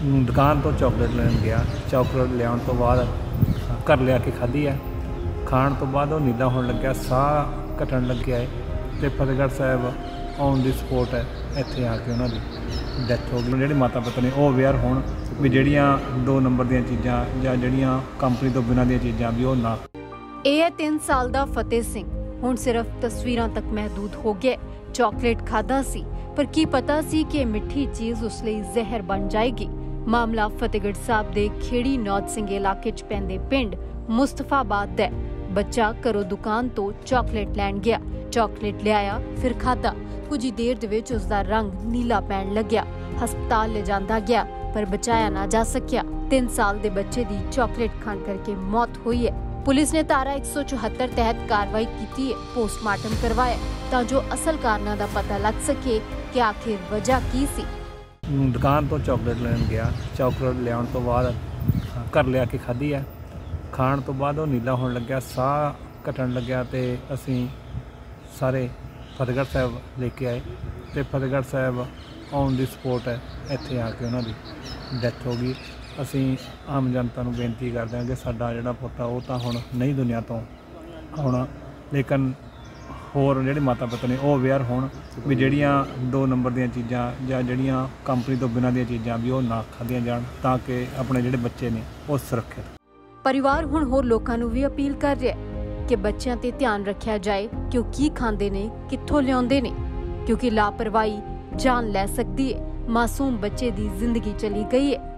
दुकान तो चॉकलेट लैन गया। चॉकलेट लियाउण तो बाद घर लिया के खाधी है। खाण तो बाद नीला होने लग गया, साह घटन लग गया है। तो Fatehgarh Sahib on the spot है, इत्थे आके उन्होंने डैथ हो गई। जिहड़े माता पिता ने वो अवेयर होण भी जिहड़ियां 2 नंबर ਦੀਆਂ चीज़ां ਜਾਂ ਜਿਹੜੀਆਂ ਕੰਪਨੀ ਤੋਂ ਬਿਨਾਂ ਦੀਆਂ ਚੀਜ਼ਾਂ ਵੀ ਉਹ ਨਾ। ਇਹ ਹੈ 3 ਸਾਲ ਦਾ ਫਤਿਹ ਸਿੰਘ। ਹੁਣ ਸਿਰਫ ਤਸਵੀਰਾਂ ਤੱਕ ਮਹਿਦੂਦ ਹੋ ਗਿਆ। ਚਾਕਲੇਟ ਖਾਦਾ ਸੀ, ਪਰ ਕੀ ਪਤਾ ਸੀ ਕਿ ਮਿੱਠੀ ਚੀਜ਼ ਉਸ ਲਈ ਜ਼ਹਿਰ ਬਣ ਜਾਏਗੀ। ਮਾਮਲਾ ਫਤਿਹਗੜ੍ਹ ਸਾਹਿਬ ਦੇ ਖੇੜੀ ਨੌਤ ਸਿੰਘ ਇਲਾਕੇ 'ਚ ਪੈਂਦੇ ਪਿੰਡ ਮੁਸਤਫਾਬਾਦ ਦਾ। ਬੱਚਾ ਘਰੋਂ ਦੁਕਾਨ ਤੋਂ ਚਾਕਲੇਟ ਲੈਣ ਗਿਆ। ਚਾਕਲੇਟ ਲਿਆਇਆ, ਫਿਰ ਖਾਦਾ। ਕੁਝ ਹੀ ਦੇਰ ਦੇ ਵਿੱਚ ਉਸ ਦਾ ਰੰਗ ਨੀਲਾ ਪੈਣ ਲੱਗਿਆ। ਹਸਪਤਾਲ ਲਿਜਾਂਦਾ ਗਿਆ, पर बचाया ना जा सकिया। 3 साल के बच्चे की चॉकलेट खाण करके मौत हुई है। पुलिस ने धारा 174 तहत कार्रवाई की है, पोस्टमार्टम करवाया तां जो असल कारणों का पता लग सके कि आखिर वजह की सी। दुकान तो चॉकलेट लैन गया। चॉकलेट लियाउण तो बाद घर लिया के खाधी है। खाण तो बाद नीला होने लग गया, साह घटन लग गया। तो असीं सारे फतेहगढ़ साहब लेके आए। तो Fatehgarh Sahib on the spot है, ਇੱਥੇ ਆ ਕੇ ਉਹਨਾਂ ਦੀ ਡੈਥ ਹੋ ਗਈ। ਅਸੀਂ ਆਮ ਜਨਤਾ ਨੂੰ ਬੇਨਤੀ ਕਰਦੇ ਹਾਂ ਕਿ ਸਾਡਾ ਜਿਹੜਾ ਪੁੱਤ ਆ ਉਹ ਤਾਂ ਹੁਣ ਨਹੀਂ ਦੁਨੀਆ ਤੋਂ ਆਉਣਾ, ਲੇਕਿਨ ਹੋਰ ਜਿਹੜੇ ਮਾਤਾ ਪਿਤਾ ਨੇ ਉਹ ਅਵੇਅਰ ਹੋਣ ਵੀ ਜਿਹੜੀਆਂ 2 ਨੰਬਰ ਦੀਆਂ ਚੀਜ਼ਾਂ ਜਾਂ ਜਿਹੜੀਆਂ ਕੰਪਨੀ ਤੋਂ ਬਿਨਾਂ ਦੀਆਂ ਚੀਜ਼ਾਂ ਵੀ ਉਹ ਨਾ ਖਾਧੀਆਂ ਜਾਣ, ਤਾਂ ਕਿ ਆਪਣੇ ਜਿਹੜੇ ਬੱਚੇ ਨੇ ਉਹ ਸੁਰੱਖਿਅਤ। ਪਰਿਵਾਰ ਹੁਣ ਹੋਰ ਲੋਕਾਂ ਨੂੰ ਵੀ ਅਪੀਲ ਕਰ ਰਿਹਾ ਕਿ ਬੱਚਿਆਂ ਤੇ ਧਿਆਨ ਰੱਖਿਆ ਜਾਏ ਕਿ ਉਹ ਕੀ ਖਾਂਦੇ ਨੇ, ਕਿੱਥੋਂ ਲਿਆਉਂਦੇ ਨੇ, ਕਿਉਂਕਿ ਲਾਪਰਵਾਹੀ जान लै सकती है। मासूम बच्चे की जिंदगी चली गई है।